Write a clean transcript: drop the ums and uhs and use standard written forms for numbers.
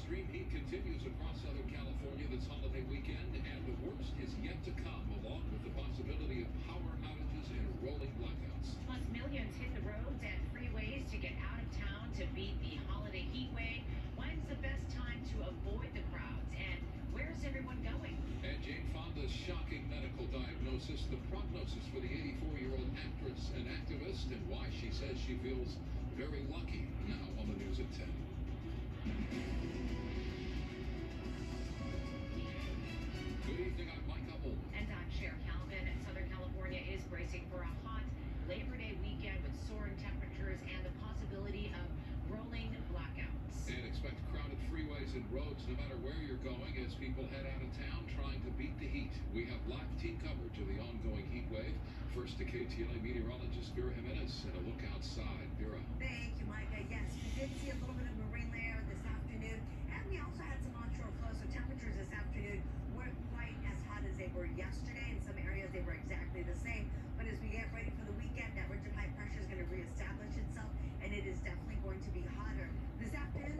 extreme heat continues across Southern California this holiday weekend, and the worst is yet to come, along with the possibility of power outages and rolling blackouts. Plus, millions hit the roads and freeways to get out of town to beat the holiday heat wave. When's the best time to avoid the crowds, and where's everyone going? And Jane Fonda's shocking medical diagnosis, the prognosis for the 84-year-old actress and activist, and why she says she feels very lucky. Now on the news at 10. Good evening, I'm Micah, Ohlman. And I'm Cher. Southern California is bracing for a hot Labor Day weekend with soaring temperatures and the possibility of rolling blackouts. And expect crowded freeways and roads no matter where you're going as people head out of town trying to beat the heat. We have live team coverage of the ongoing heat wave. First to KTLA meteorologist Vera Jimenez and a look outside. Vera. Thank you, Micah. Yes, we did see a little bit of a rain layer this afternoon, and we also had some onshore flow, so temperatures this afternoon weren't quite as hot as they were yesterday. In some areas, they were exactly the same. But as we get ready for the weekend, that ridge of high pressure is going to reestablish itself, and it is definitely going to be hotter this afternoon.